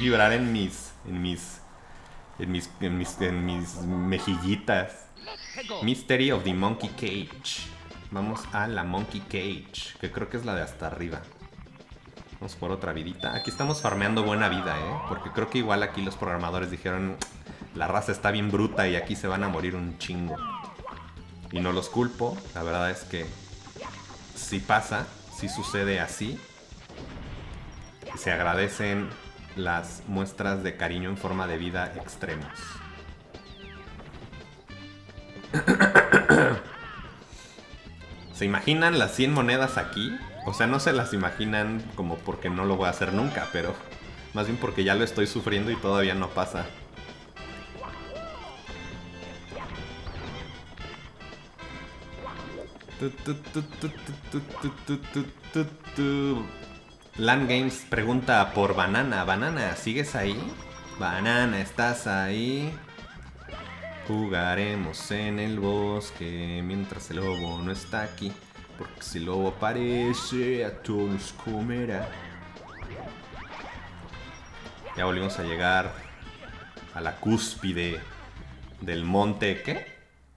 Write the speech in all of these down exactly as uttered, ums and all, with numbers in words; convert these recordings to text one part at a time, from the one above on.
vibrar en mis... En mis... En mis... En mis, en mis mejillitas. Mystery of the Monkey Cage. Vamos a la Monkey Cage, que creo que es la de hasta arriba. Vamos por otra vidita. Aquí estamos farmeando buena vida, ¿eh? Porque creo que igual aquí los programadores dijeron... La raza está bien bruta y aquí se van a morir un chingo. Y no los culpo. La verdad es que... Si pasa, si sucede así. Se agradecen las muestras de cariño en forma de vida extremos. ¿Se imaginan las cien monedas aquí? O sea, no se las imaginan como porque no lo voy a hacer nunca, pero más bien porque ya lo estoy sufriendo y todavía no pasa. Land Games pregunta por Banana. Banana, ¿sigues ahí? Banana, ¿estás ahí? Jugaremos en el bosque mientras el lobo no está aquí. Porque si el lobo aparece, a todos nos comerá. Ya volvimos a llegar a la cúspide del monte. ¿Qué?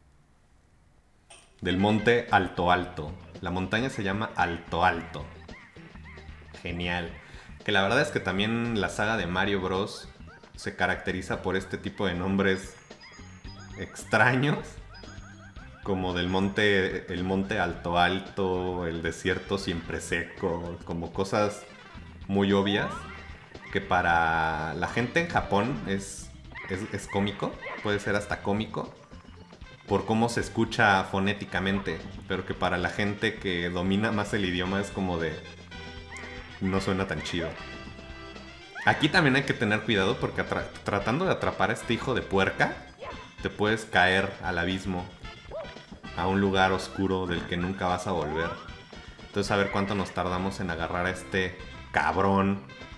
Del monte Alto Alto. La montaña se llama Alto Alto. Genial. Que la verdad es que también la saga de Mario Bros. Se caracteriza por este tipo de nombres extraños. Como del monte, el monte Alto Alto, el desierto siempre seco. Como cosas muy obvias. Que para la gente en Japón es, es, es cómico. Puede ser hasta cómico. Por cómo se escucha fonéticamente. Pero que para la gente que domina más el idioma es como de... No suena tan chido. Aquí también hay que tener cuidado porque tra tratando de atrapar a este hijo de puerca, te puedes caer al abismo. A un lugar oscuro del que nunca vas a volver. Entonces a ver cuánto nos tardamos en agarrar a este cabrón.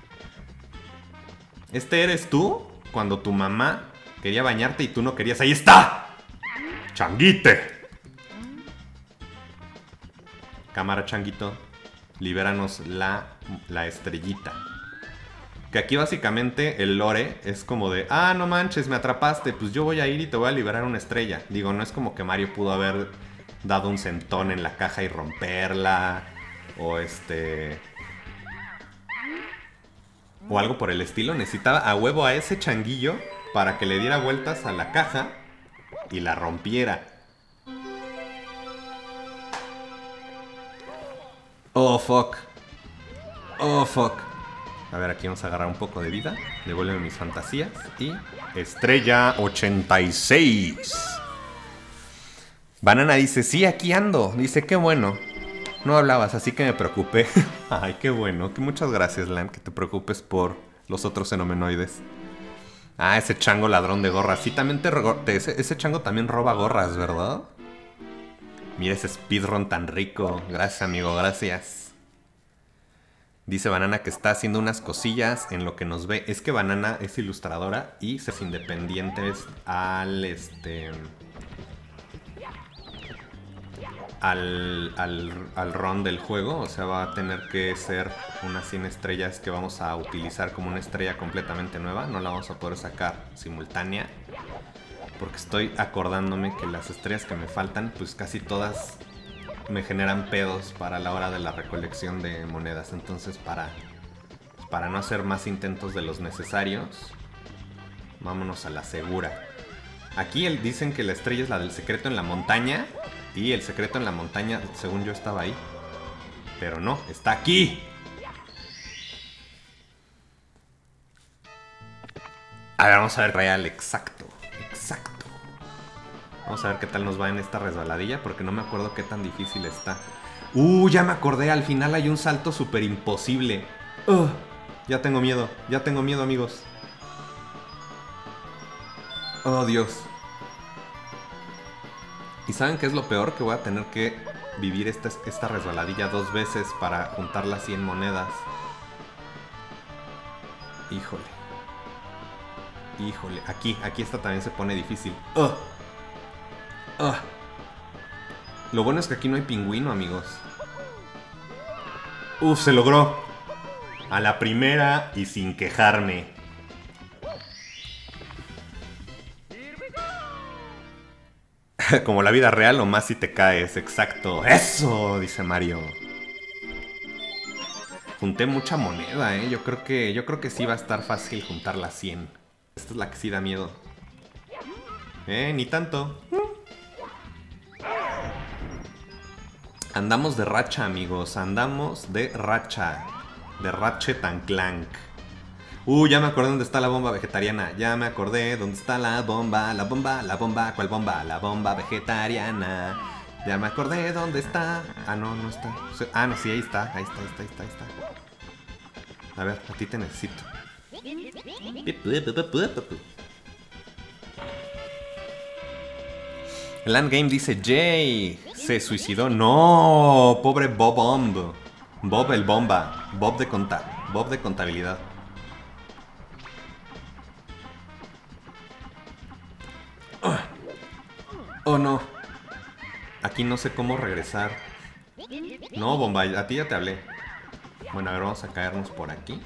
¿Este eres tú? Cuando tu mamá quería bañarte y tú no querías. ¡Ahí está! ¡Changuite! Cámara, changuito. Libéranos la, la estrellita. Que aquí básicamente el lore es como de... Ah, no manches, me atrapaste. Pues yo voy a ir y te voy a liberar una estrella. Digo, no es como que Mario pudo haber dado un centón en la caja y romperla. O este... O algo por el estilo. Necesitaba a huevo a ese changuillo para que le diera vueltas a la caja y la rompiera. Oh, fuck. Oh, fuck. A ver, aquí vamos a agarrar un poco de vida. Devuélveme mis fantasías. Y... Estrella ochenta y seis. Banana dice, sí, aquí ando. Dice, qué bueno. No hablabas, así que me preocupé. Ay, qué bueno. Que muchas gracias, Lan, que te preocupes por los otros fenomenoides. Ah, ese chango ladrón de gorras. Sí, también te... te ese, ese chango también roba gorras, ¿verdad? Mira ese speedrun tan rico. Gracias, amigo, gracias. Dice Banana que está haciendo unas cosillas en lo que nos ve. Es que Banana es ilustradora y se hace independientes al este... Al, al, al run del juego. O sea, va a tener que ser unas cien estrellas que vamos a utilizar como una estrella completamente nueva. No la vamos a poder sacar simultánea. Porque estoy acordándome que las estrellas que me faltan, pues casi todas me generan pedos para la hora de la recolección de monedas. Entonces para, para no hacer más intentos de los necesarios, vámonos a la segura. Aquí el, dicen que la estrella es la del secreto en la montaña. Y el secreto en la montaña, según yo, estaba ahí. Pero no, está aquí. A ver, vamos a ver real, exacto. Exacto. Vamos a ver qué tal nos va en esta resbaladilla, porque no me acuerdo qué tan difícil está. Uh, ya me acordé, al final hay un salto súper imposible. Uh, ya tengo miedo, ya tengo miedo, amigos. Oh, Dios. ¿Y saben qué es lo peor? Que voy a tener que vivir esta, esta resbaladilla dos veces para juntar las cien monedas. Híjole. Híjole, aquí, aquí esta también se pone difícil. ¡Ugh! ¡Ugh! Lo bueno es que aquí no hay pingüino, amigos. ¡Uf! Se logró. A la primera y sin quejarme. Como la vida real o más si te caes, exacto. ¡Eso! Dice Mario. Junté mucha moneda, ¿eh? Yo creo que, yo creo que sí va a estar fácil juntar las cien. Esta es la que sí da miedo. Eh, ni tanto. Andamos de racha, amigos. Andamos de racha. De Ratchet and Clank. Uh, ya me acordé dónde está la bomba vegetariana. Ya me acordé dónde está la bomba. La bomba, la bomba. ¿Cuál bomba? La bomba vegetariana. Ya me acordé dónde está. Ah, no, no está. Ah, no, sí, ahí está. Ahí está, ahí está, ahí está, ahí está. A ver, a ti te necesito. El Endgame dice, Jay se suicidó. No, pobre Bob Bomb. Bob el bomba. Bob de conta. Bob de contabilidad. Oh no. Aquí no sé cómo regresar. No, bomba, a ti ya te hablé. Bueno, a ver, vamos a caernos por aquí.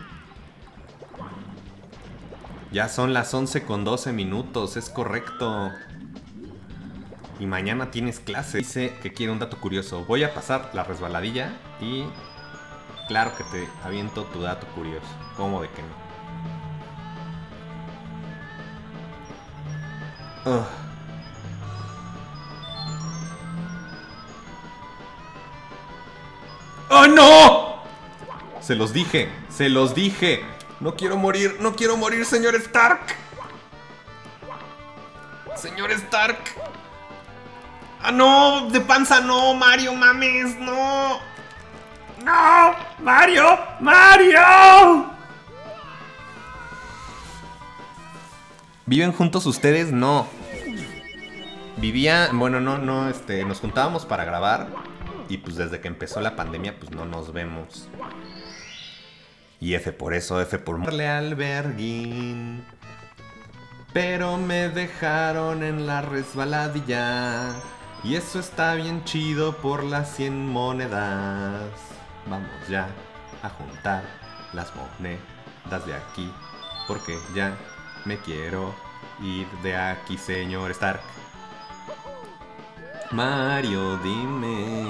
Ya son las once con doce minutos, es correcto. Y mañana tienes clase. Dice que quiere un dato curioso. Voy a pasar la resbaladilla y... claro que te aviento tu dato curioso. ¿Cómo de que no? Ugh. ¡Oh, no! Se los dije, se los dije. No quiero morir, no quiero morir, señor Stark. Señor Stark. ¡Ah, no! ¡De panza no! ¡Mario, mames! ¡No! ¡No! ¡Mario! ¡Mario! ¿Viven juntos ustedes? No. Vivía... Bueno, no, no, este... nos juntábamos para grabar. Y pues desde que empezó la pandemia, pues no nos vemos. Y F por eso, F por... Darle al Berguín. Pero me dejaron en la resbaladilla. Y eso está bien chido por las cien monedas. Vamos ya a juntar las monedas de aquí. Porque ya me quiero ir de aquí, señor Stark. Mario, dime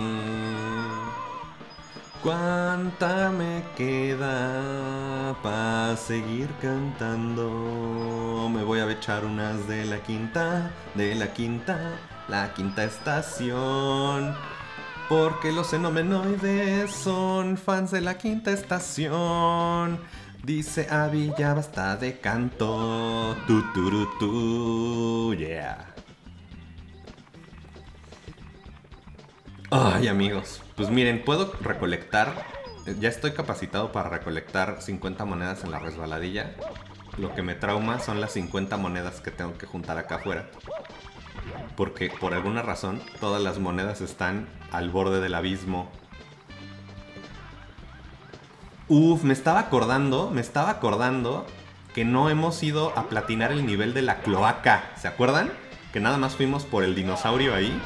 ¿cuánta me queda para seguir cantando? Me voy a echar unas de la quinta, de la quinta, la quinta estación. Porque los xenomenoides son fans de la quinta estación. Dice Abby, ya basta de canto. Tu, tu, tu, tu, yeah. Ay, amigos, pues miren, puedo recolectar. Ya estoy capacitado para recolectar cincuenta monedas en la resbaladilla. Lo que me trauma son las cincuenta monedas que tengo que juntar acá afuera. Porque por alguna razón todas las monedas están al borde del abismo. Uf, me estaba acordando, me estaba acordando que no hemos ido a platinar el nivel de la cloaca. ¿Se acuerdan? Que nada más fuimos por el dinosaurio ahí.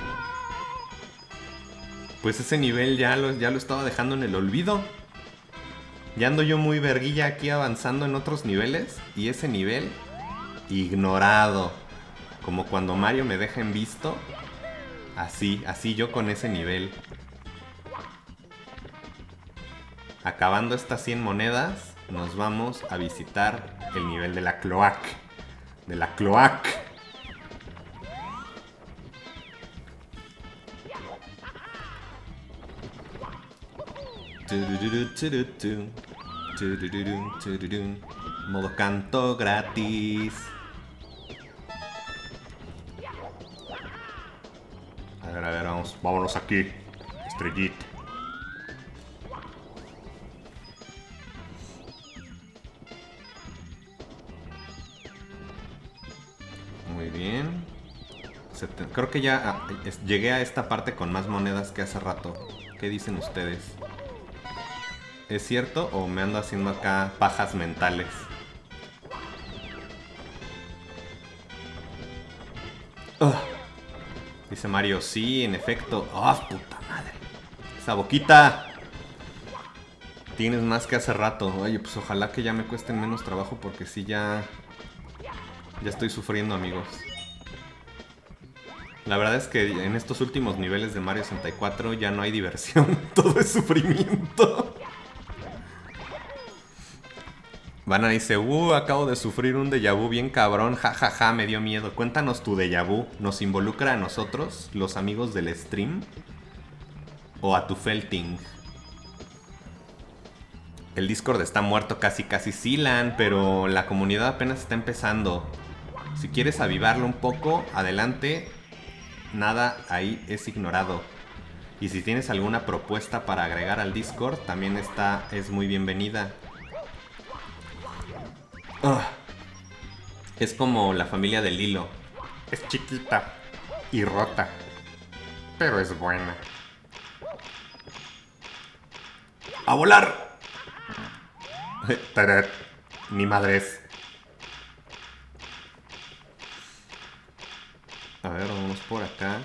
Pues ese nivel ya lo, ya lo estaba dejando en el olvido. Ya ando yo muy verguilla aquí avanzando en otros niveles. Y ese nivel, ignorado. Como cuando Mario me deja en visto. Así, así yo con ese nivel. Acabando estas cien monedas, nos vamos a visitar el nivel de la cloaca. De la cloaca. Modo canto gratis. A ver, a ver, vamos, vámonos aquí. Estrellita. Muy bien. Creo que ya ah, llegué a esta parte con más monedas que hace rato. ¿Qué dicen ustedes? ¿Es cierto o me ando haciendo acá pajas mentales? Uh, dice Mario, sí, en efecto. ¡Ah, oh, puta madre! ¡Esa boquita! Tienes más que hace rato. Oye, pues ojalá que ya me cuesten menos trabajo porque sí ya... Ya estoy sufriendo, amigos. La verdad es que en estos últimos niveles de Mario sesenta y cuatro ya no hay diversión, todo es sufrimiento. Vana dice, uh, acabo de sufrir un déjà vu bien cabrón, jajaja, ja, ja, me dio miedo. Cuéntanos tu déjà vu, ¿nos involucra a nosotros, los amigos del stream? ¿O a tu felting? El Discord está muerto casi casi Silan, pero la comunidad apenas está empezando. Si quieres avivarlo un poco, adelante. Nada ahí es ignorado. Y si tienes alguna propuesta para agregar al Discord, también está, es muy bienvenida. Uh, es como la familia de Lilo. Es chiquita y rota, pero es buena. ¡A volar! Ni madres. A ver, vamos por acá.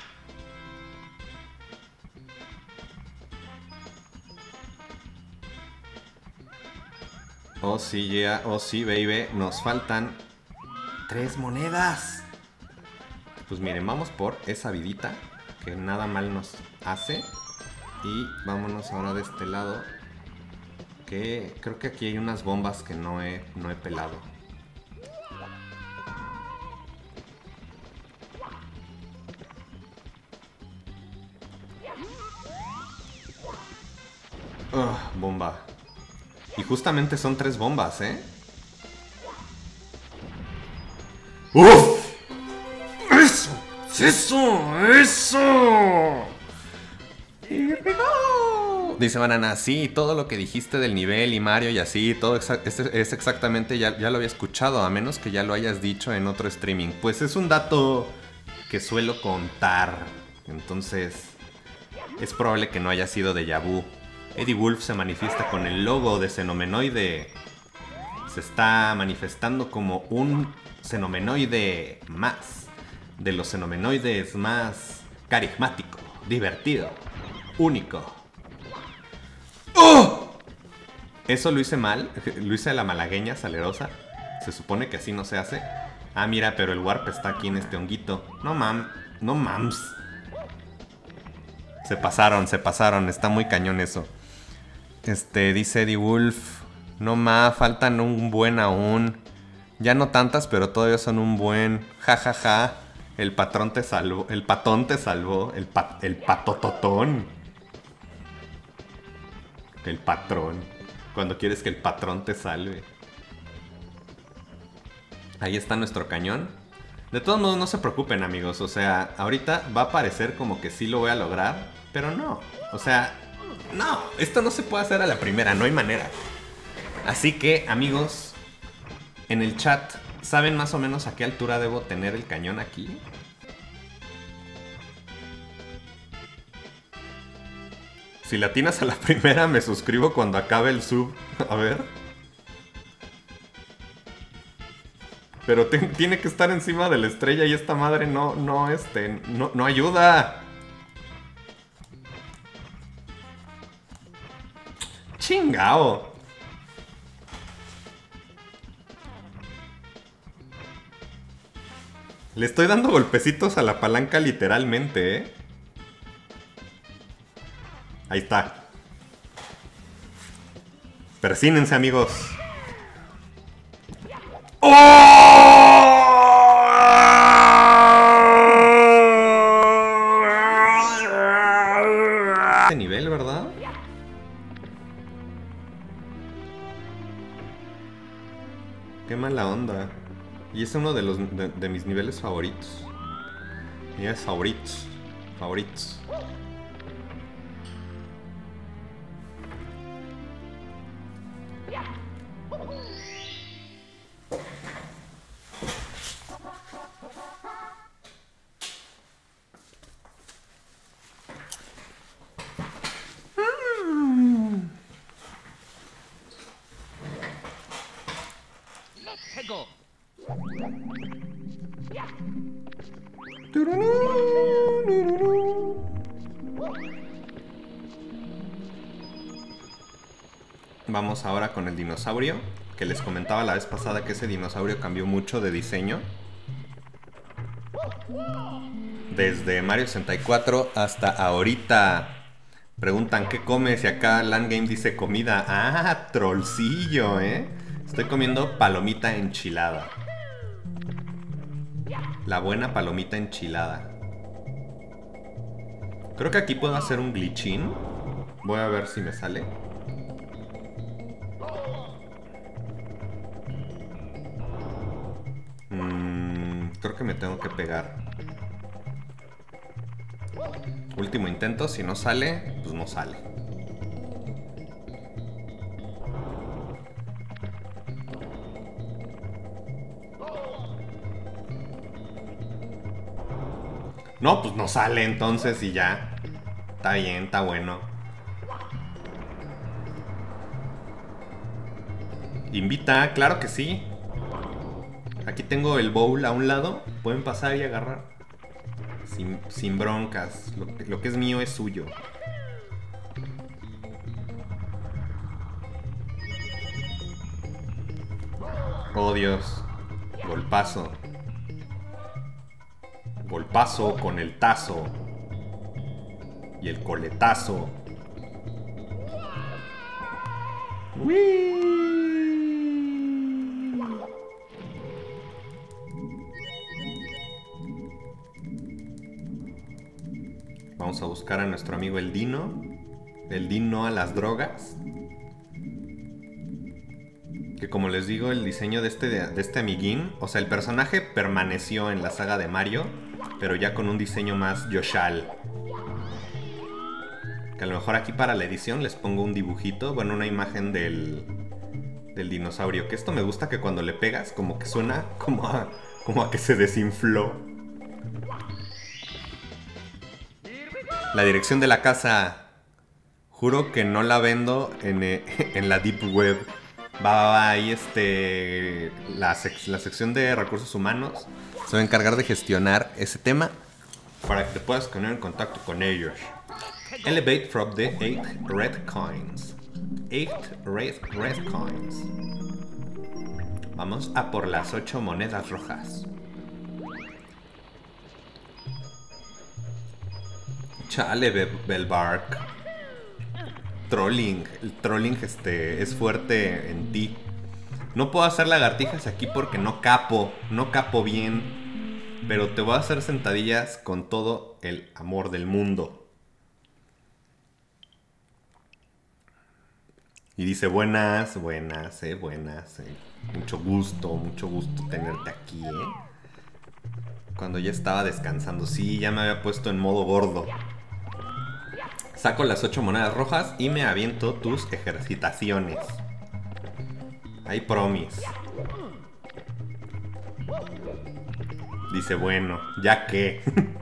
Oh sí, yeah, oh sí, baby. Nos faltan tres monedas. Pues miren, vamos por esa vidita que nada mal nos hace. Y vámonos ahora de este lado. Que creo que aquí hay unas bombas que no he, no he pelado. Uh, bomba. Y justamente son tres bombas, ¿eh? ¡Uf! ¡Eso! ¡Eso! ¡Eso! ¡Here we go! Dice Banana, sí, todo lo que dijiste del nivel y Mario y así, todo exa es, es exactamente, ya, ya lo había escuchado, a menos que ya lo hayas dicho en otro streaming. Pues es un dato que suelo contar, entonces es probable que no haya sido déjà vu. Eddie Wolf se manifiesta con el logo de Xenomenoide. Se está manifestando como un Xenomenoide más. De los Xenomenoides más carismático, divertido, único. ¡Oh! Eso lo hice mal. Lo hice a la malagueña salerosa. Se supone que así no se hace. Ah, mira, pero el warp está aquí en este honguito. No mam, no mams. Se pasaron, se pasaron. Está muy cañón eso. Este, dice Eddie Wolf. No ma, faltan un buen aún. Ya no tantas, pero todavía son un buen. Ja, ja, ja. El patrón te salvó. El patón te salvó. El, pa el patototón. El patrón. Cuando quieres que el patrón te salve. Ahí está nuestro cañón. De todos modos, no se preocupen, amigos. O sea, ahorita va a parecer como que sí lo voy a lograr. Pero no. O sea... No, esto no se puede hacer a la primera, no hay manera. Así que, amigos, en el chat, ¿saben más o menos a qué altura debo tener el cañón aquí? Si le atinas a la primera, me suscribo cuando acabe el sub. A ver. Pero tiene que estar encima de la estrella y esta madre no, no, este, no, no ayuda. ¡Chingao! Le estoy dando golpecitos a la palanca literalmente, ¿eh? Ahí está. Persínense, amigos. ¡Oh! Este nivel, ¿verdad? Qué mala onda. Y es uno de los de, de mis niveles favoritos. Niveles favoritos. Favoritos. Vamos ahora con el dinosaurio, que les comentaba la vez pasada que ese dinosaurio cambió mucho de diseño. desde Mario sesenta y cuatro hasta ahorita. Preguntan ¿qué comes? Y acá Landgame dice comida. Ah, trollcillo, ¿eh? Estoy comiendo palomita enchilada. La buena palomita enchilada. Creo que aquí puedo hacer un glitchín. Voy a ver si me sale. Mm, creo que me tengo que pegar. Último intento, si no sale, pues no sale. No, pues no sale entonces y ya. Está bien, está bueno. Invita, claro que sí. Aquí tengo el bowl a un lado. Pueden pasar y agarrar. Sin, sin broncas. Lo que, lo que es mío es suyo. Oh, Dios. Golpazo. Golpazo con el tazo. Y el coletazo. ¡Wii! Vamos a buscar a nuestro amigo el Dino. El Dino a las drogas. Que como les digo, el diseño de este, de este amiguín, o sea, el personaje permaneció en la saga de Mario, pero ya con un diseño más Yoshal. Que a lo mejor aquí para la edición les pongo un dibujito, bueno, una imagen del, del dinosaurio. Que esto me gusta que cuando le pegas, como que suena como a, como a que se desinfló. La dirección de la casa. Juro que no la vendo en, eh, en la Deep Web. Va, va, va, ahí este, la, sec la sección de recursos humanos se va a encargar de gestionar ese tema para que te puedas poner en contacto con ellos. Elevate from the eight red coins. eight red, red coins. Vamos a por las ocho monedas rojas. Chale, Belbark. Trolling. El trolling este, es fuerte en ti. No puedo hacer lagartijas aquí porque no capo. No capo bien. Pero te voy a hacer sentadillas con todo el amor del mundo. Y dice buenas, buenas, eh, buenas. Eh. Mucho gusto, mucho gusto tenerte aquí, eh. Cuando ya estaba descansando. Sí, ya me había puesto en modo gordo. Saco las ocho monedas rojas y me aviento tus ejercitaciones. Hay promis. Dice, bueno, ya que.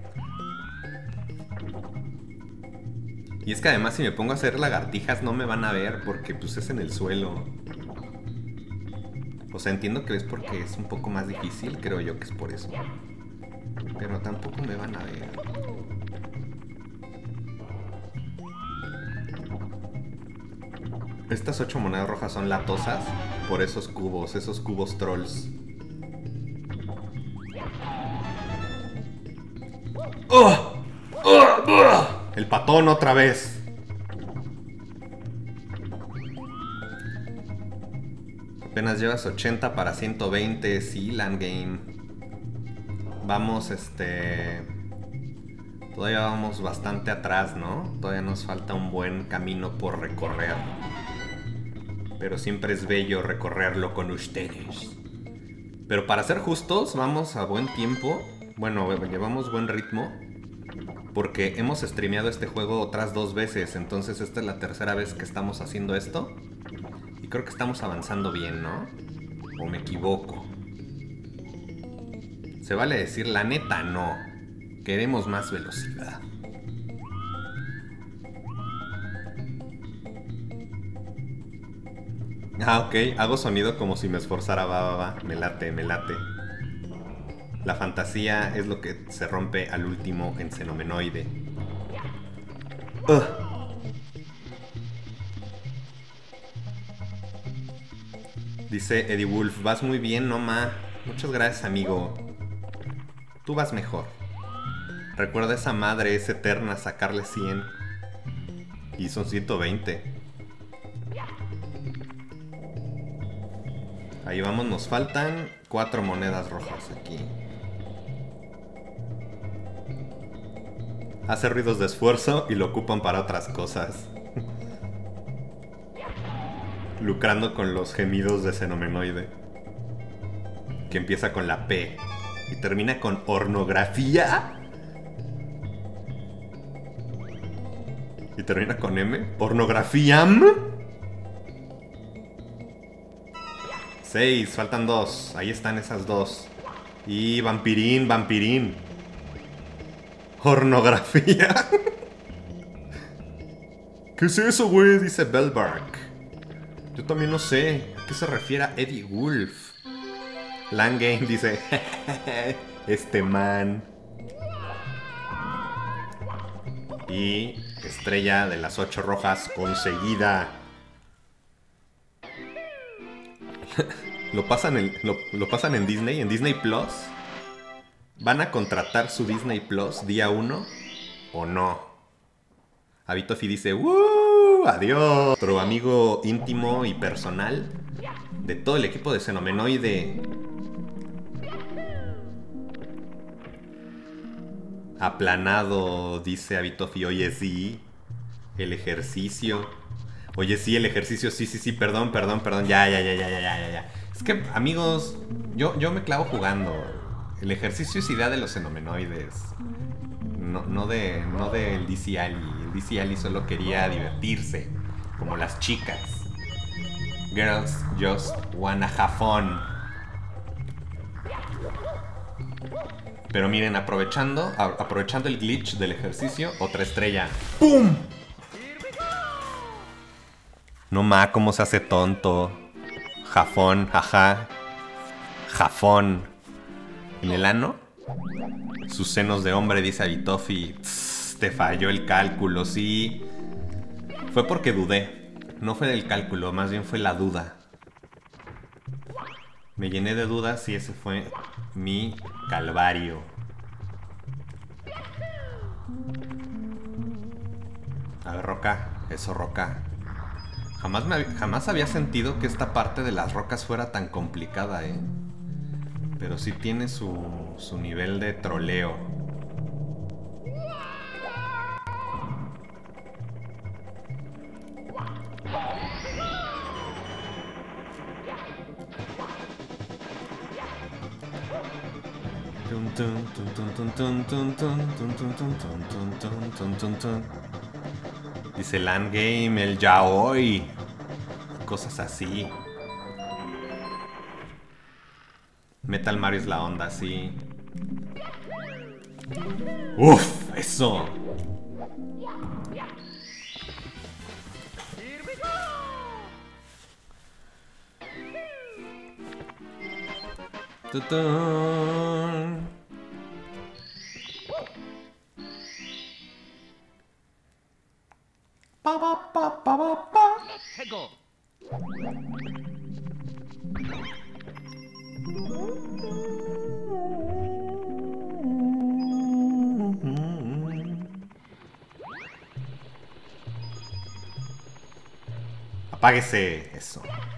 Y es que además si me pongo a hacer lagartijas no me van a ver porque pues es en el suelo. O sea, entiendo que es porque es un poco más difícil, creo yo que es por eso. Pero tampoco me van a ver. Estas ocho monedas rojas son latosas por esos cubos, esos cubos trolls. ¡Oh! ¡Oh! ¡Oh! El patón otra vez. Apenas llevas ochenta para ciento veinte, sí, Landgame. Vamos, este... Todavía vamos bastante atrás, ¿no? Todavía nos falta un buen camino por recorrer. Pero siempre es bello recorrerlo con ustedes. Pero para ser justos, vamos a buen tiempo. Bueno, llevamos buen ritmo. Porque hemos streameado este juego otras dos veces. Entonces esta es la tercera vez que estamos haciendo esto. Y creo que estamos avanzando bien, ¿no? ¿O me equivoco? ¿Se vale decir la neta? No. Queremos más velocidad. Ah, ok. Hago sonido como si me esforzara. Va, va, va. Me late, me late. La fantasía es lo que se rompe al último en Xenomenoide. Uh. Dice Eddie Wolf, vas muy bien, no ma. Muchas gracias, amigo. Tú vas mejor. Recuerda, esa madre es eterna, sacarle cien. Y son ciento veinte. Ahí vamos, nos faltan cuatro monedas rojas aquí. Hace ruidos de esfuerzo y lo ocupan para otras cosas. Lucrando con los gemidos de Xenomenoide. Que empieza con la P y termina con ornografía. Y termina con M. Pornografiam. Seis, faltan dos. Ahí están esas dos. Y vampirín, vampirín. Pornografía. ¿Qué es eso, güey? Dice Bellbark. Yo también no sé a qué se refiere a Eddie Wolf. Langame dice: este man. Y estrella de las ocho rojas conseguida. Lo pasan en, lo, lo pasan en Disney, en Disney Plus. ¿Van a contratar su Disney Plus día uno o no? Abitofi dice: ¡Woo! ¡Adiós! Nuestro amigo íntimo y personal de todo el equipo de Xenomenoide. Aplanado, dice Abitofi. Oye, sí. El ejercicio. Oye, sí, el ejercicio. Sí, sí, sí. Perdón, perdón, perdón. Ya, ya, ya, ya, ya, ya, ya. Es que, amigos, yo, yo me clavo jugando. El ejercicio es idea de los Xenomenoides. No, no, de, no del D C Ali. El D C Ali solo quería divertirse. Como las chicas. Girls just wanna have fun. Pero miren, aprovechando, a, aprovechando el glitch del ejercicio, otra estrella. ¡Pum! No ma, cómo se hace tonto. Jafón, jaja. Jafón. ¿En el ano? Sus senos de hombre, dice Abitofi. Tss, te falló el cálculo, sí. Fue porque dudé. No fue del cálculo, más bien fue la duda. Me llené de dudas y ese fue mi calvario. A ver, roca. Eso, roca. Jamás, me, jamás había sentido que esta parte de las rocas fuera tan complicada, ¿eh? Pero sí tiene su, su nivel de troleo. Dice Landgame, el yaoi. Cosas así. Metal Mario es la onda, sí. ¡Uf! ¡Eso! ¡Tutun! Pa, pa, pa, pa, pa, pa. Apáguese. Eso.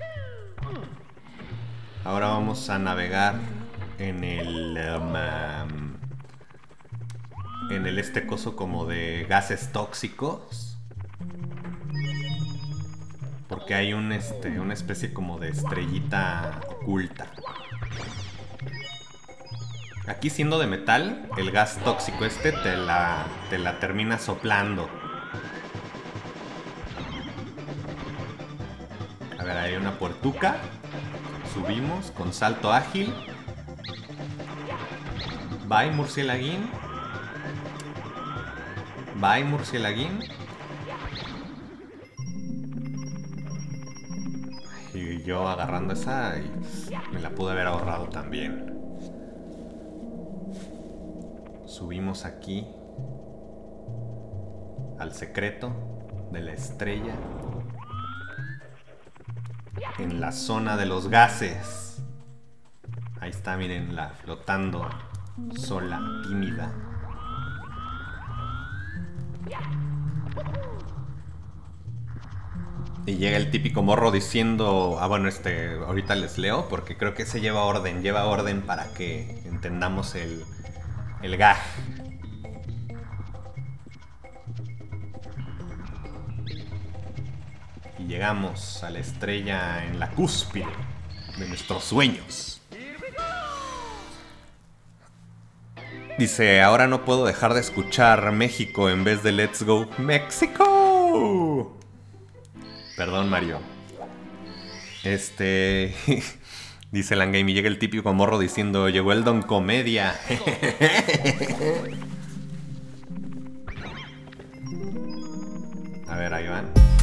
Ahora vamos a navegar en el... Um, en el este coso como de gases tóxicos. Porque hay un, este, una especie como de estrellita oculta. Aquí, siendo de metal, el gas tóxico este te la, te la termina soplando. A ver, hay una puertuca. Subimos con salto ágil. Bye, murcielaguín. Bye, murcielaguín. Y yo agarrando esa y me la pude haber ahorrado también. Subimos aquí al secreto de la estrella. En la zona de los gases. Ahí está, mírenla, flotando sola, tímida. Y llega el típico morro diciendo... Ah, bueno, este... Ahorita les leo porque creo que se lleva orden. Lleva orden para que entendamos el... El gag. Y llegamos a la estrella en la cúspide de nuestros sueños. Dice, ahora no puedo dejar de escuchar México en vez de Let's Go México. Perdón, Mario. Este... Dice Langame y llega el típico morro diciendo, llegó el Don Comedia. A ver, ahí van.